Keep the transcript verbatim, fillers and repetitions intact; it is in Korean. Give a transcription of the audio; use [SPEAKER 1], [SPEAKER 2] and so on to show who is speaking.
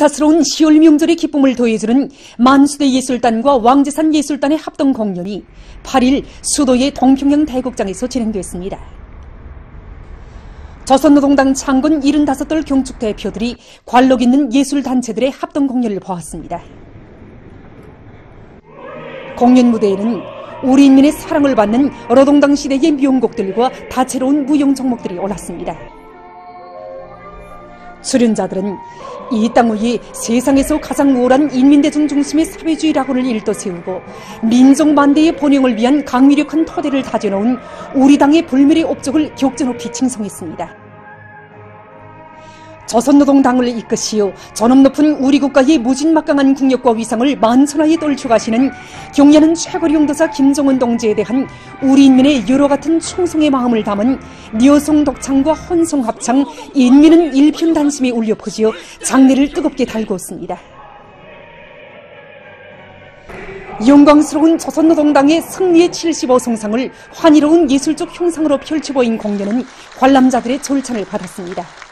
[SPEAKER 1] 감사스러운 시월 명절의 기쁨을 더해주는 만수대 예술단과 왕재산 예술단의 합동 공연이 팔 일 수도의 동평양 대극장에서 진행됐습니다. 조선노동당 창건 칠십오 돌 경축 대표들이 관록 있는 예술단체들의 합동 공연을 보았습니다. 공연 무대에는 우리 인민의 사랑을 받는 노동당 시대의 명곡들과 다채로운 무용 종목들이 올랐습니다. 출연자들은 이 땅 위에 세상에서 가장 우월한 인민대중 중심의 사회주의라고를 일떠세우고 민족만대의 번영을 위한 강위력한 토대를 다져놓은 우리 당의 불멸의 업적을 격전 높이 칭송했습니다. 조선노동당을 이끄시어 전업 높은 우리 국가의 무진막강한 국력과 위상을 만천하에 떨쳐가시는 경례하는 최고령 영도사 김정은 동지에 대한 우리 인민의 여러 같은 충성의 마음을 담은 녀성 독창과 헌성 합창 인민은 일편단심에 울려 퍼지어 장례를 뜨겁게 달구었습니다. 영광스러운 조선노동당의 승리의 칠십오 성상을 환희로운 예술적 형상으로 펼쳐보인 공연은 관람자들의 절찬을 받았습니다.